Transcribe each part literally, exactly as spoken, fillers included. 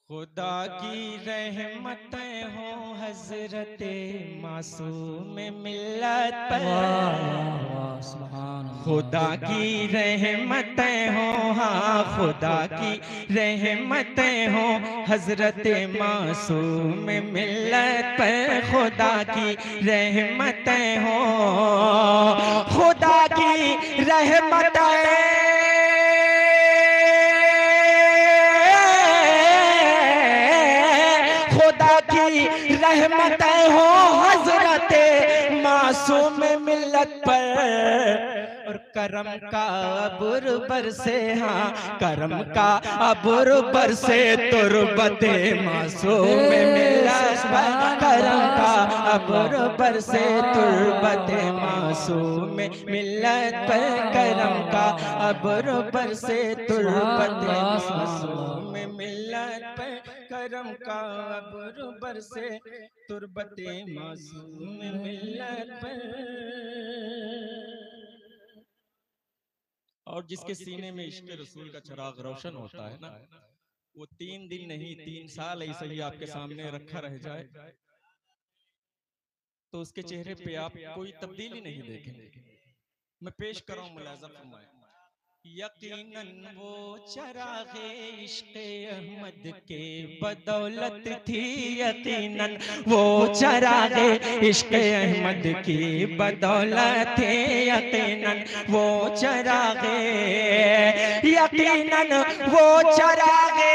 खुदा की रहमतें हो हजरत मासूम मिल्लत पर। वाह वाह वाह सुभान खुदा अल्लाह। की रहमतें हो, हाँ खुदा की रहमतें हो हजरत मासूम मिल्लत पर। खुदा की रहमतें हो, खुदा की रहमतें खुदा की रहमतें हो हजरत मासूम मिल्लत पर। और करम का अबुर बरसे, हाँ करम का अबुर बरसे तुरबत मासूम मिल्लत पर। करम का अबुर बरसे तुरबत मासूम मिल्लत पर। करम का अबुर बरसे तुरबत मासूम मिल्लत पर। करम का अबुर बरसे तुरबत मासूम मिल्लत पर। और जिसके सीने में इश्क रसूल का चिराग रोशन होता है ना, वो तीन दिन नहीं तीन साल ऐसे ही आपके सामने रखा रह जाए तो उसके चेहरे पे आप कोई तब्दीली नहीं देखेंगे। मैं पेश कर रहा हूं, मुलाजा फरमाए। यकीनन वो चरागे इश्क अहमद के बदौलत थी। यकीनन वो चरागे इश्क अहमद की बदौलत थी। यकीनन वो चरागे, यकीनन वो चरागे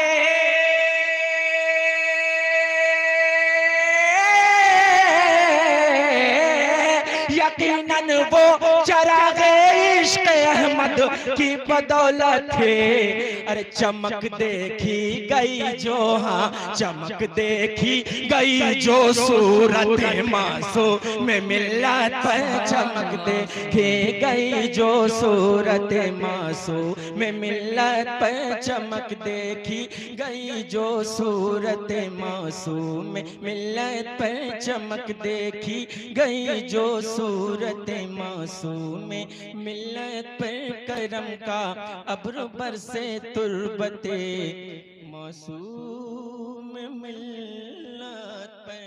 यकीनन वो चरागे इश्क अहमद की बदौलत थे। अरे चमक देखी गई जो, हाँ चमक देखी गई जो सूरत मासूम मिल्लत पर। चमक देखी गई जो सूरत मासूम मिल्लत पर। चमक देखी गई जो सूरत मासूम मिल्लत पर। चमक देखी गई जो सूरत मासूम मिल्लत पर। करम का अब्र बरसे तुरबते मासूम मिल्लत पर।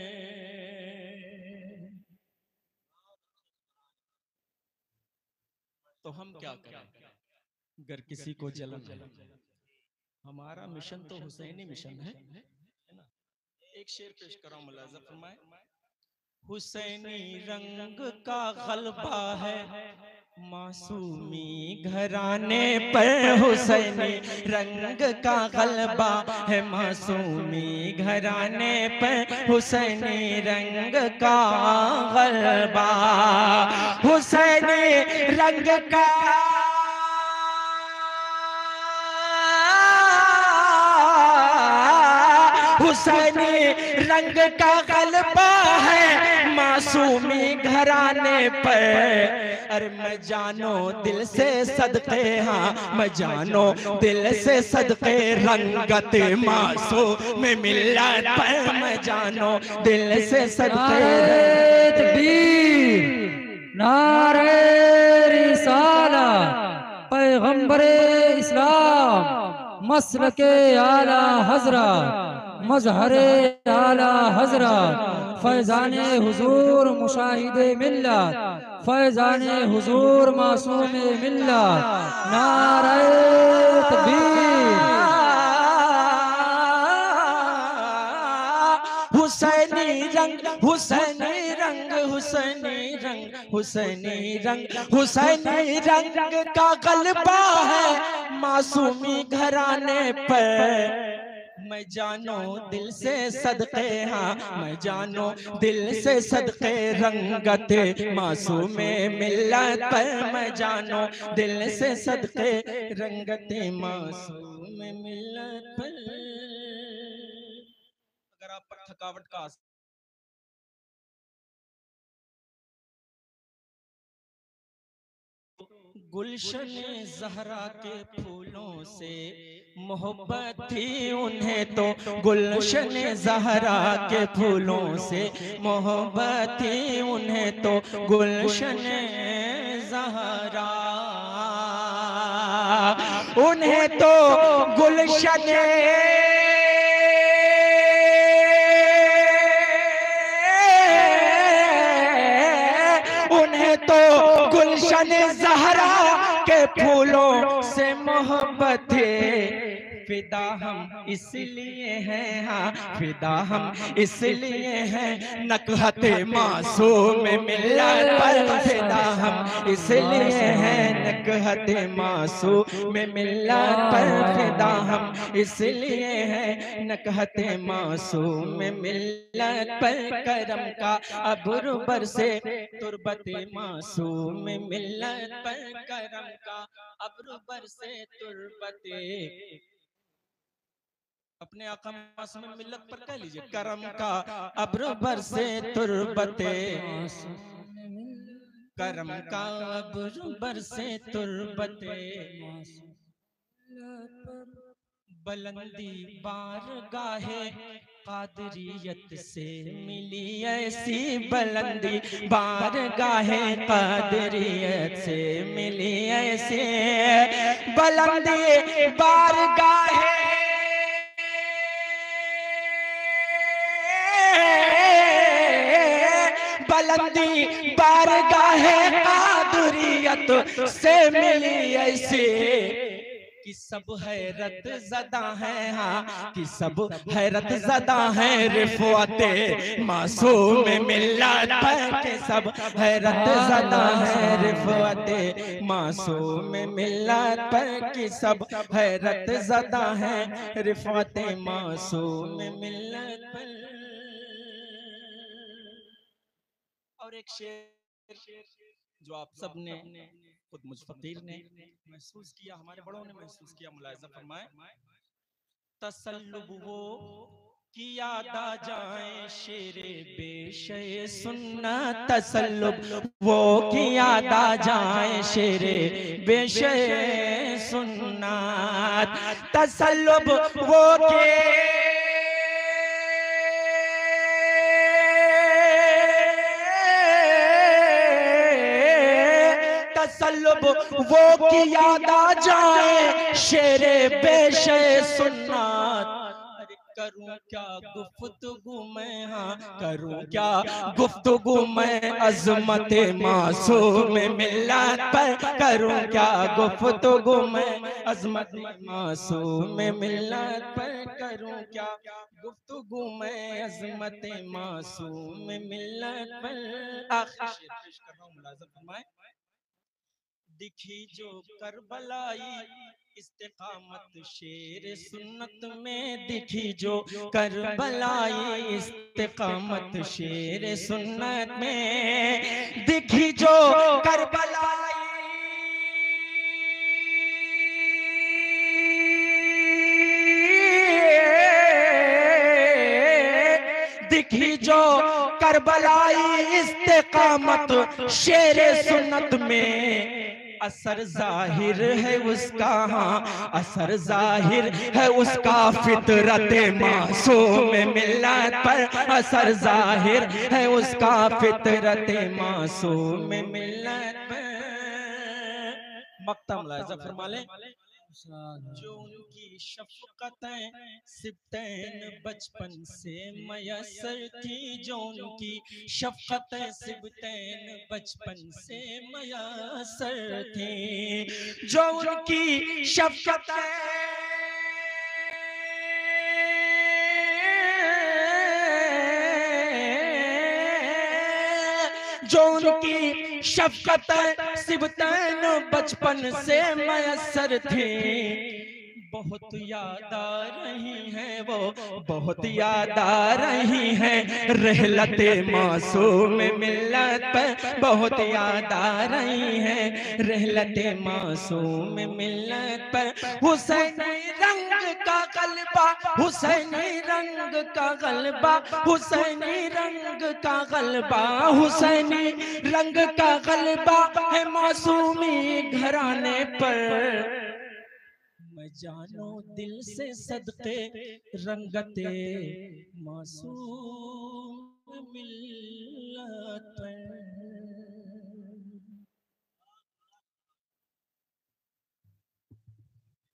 तो हम क्या करें अगर किसी को जलन है? हमारा मिशन तो हुसैनी मिशन है, है ना। एक शेर पेश कर रहा हूं, मुलाजा फरमाए। हुसैनी रंग का गलबा है मासूमी घराने पर। हुसैनी रंग का गलबा है मासूमी घराने पर। हुसैनी रंग का गलबा, हुसैनी रंग का हुसैनी रंग का गलबा है मासूमी घराने पर। अरे मैं जानो दिल से सदके, हाँ मैं जानो दिल से सदके रंगत मासूम मिल्लत पर। मैं जानो दिल से सदके तकबीर, नारे रिसालत, पैगंबरे इस्लाम, मसलके आला हजरत, मजहरे आला हजरत, फैजाने हुजूर मुशाहिदे मिल्लत, फैजाने हुजूर मासूम मिल्लत। नारे तकबीर। हुसैनी रंग, हुसैनी रंग, हुसैनी रंग, हुसैनी रंग, हुसैनी रंग का गलबा है मासूमी घराने पर। मैं जानो दिल से सदके, हाँ मैं जानो दिल से सदके रंगत मासूम मिल्लत पर। मैं जानो दिल से सदके रंगत मासूम मिल्लत पर। अगर आप पर थकावट का गुलशन जहरा के फूलों से मोहब्बत थी उन्हें तो। गुलशन जहरा के फूलों से मोहब्बत थी उन्हें तो। गुलशन जहरा उन्हें तो गुलशन फूलों से मोहब्बत फिदा हम इसलिए हैं, हाँ फिदा हम इसलिए हैं, नकहते मासूम मिल्लत पर फिदा हम इसलिए हैं, नकहते मासूम मिल्लत पर फिदा हम इसलिए हैं, नकहते मासूम मिल्लत पर करम का अब्र बरसे तुर्बते मासूम मिल्लत पर करम का अब्र बरसे तुर्बते, अपने आका मासूम मिल्लत पर कह लीजिए, करम का अब्र बरसे तुर्बते, करम का अब्र बरसे तुर्बते, बुलंदी बारगाहे कादरियत से मिली ऐसी, बुलंदी बारगाहे कादरियत से मिली ऐसी, बुलंदी बारगाहे बुलंदी बारगाहे कादरियत से मिली ऐसी, कि सब हैरत ज़दा है, हाँ कि सब हैरत ज़दा है, रिफ़अते मासूम मिल्लत पर के सब हैरत ज़दा है, रिफ़अते मासूम मिल्लत पर की सब हैरत ज़दा है, रिफ़अते मासूम मिल्लत पर। और एक शेर जो आप सब ने खुद मुझ फकीर ने महसूस किया, हमारे बड़ों ने महसूस किया, मुलाहिज़ा फरमाए, तसल्लुब वो कि याद आ जाए शेरे बेशे सुन्ना, तसल्लुब वो कि याद आ जाए शेरे बेशे सुन्ना, तसल्लुब वो के तसल्लुब वो की याद आ जाए शेरे बेशे सुन्नत, अरे करूं क्या गुफ्तगू मैं, हाँ करूं क्या गुफ्तगू मैं अज़मत मासूम मिल्लत पर, करूं क्या गुफ्तगू मैं अज़मत मासूम मिल्लत पर, करूं क्या गुफ्तगू मैं अज़मत मासूम मिल्लत पर। आखिर शेर पेश कर रहा हूं, मुलाहिज़ा फरमाएं, दिखी जो करबलाई इस्तिकामत शेर सुन्नत में, दिखी जो करबलाई इस्तिकामत शेर सुन्नत में, दिखी जो करबलाई दिखी जो करबलाई इस्तिकामत शेर सुन्नत में, असर जाहिर है उसका, हाँ असर जाहिर है उसका फितरत मासूम मिल्लत पर, असर जाहिर है उसका फितरत मासूम मिल्लत पर। मक्ता मुलाहिज़ा फरमा लें, जो उनकी शफ़क़तें सिबतैन बचपन से मयस्सर थी, जो उनकी शफ़क़तें सिबतैन बचपन से मयस्सर थी, जो उनकी शफ़क़तें जो उनकी शफ़क़त सिबतैन बचपन से मयस्सर थी, बहुत याद आ रही हैं वो, बहुत याद आ रही हैं रहलते मासूम मिल्लत पर, बहुत याद आ रही हैं रहलते मासूम मिल्लत पर, हुसैनी रंग का गलबा, हुसैनी रंग का गलबा, हुसैनी रंग का गलबा, हुसैनी रंग का गलबा है मासूमी घराने पर, मैं जानो दिल से सदके रंगते मासूम मिल्लत पर।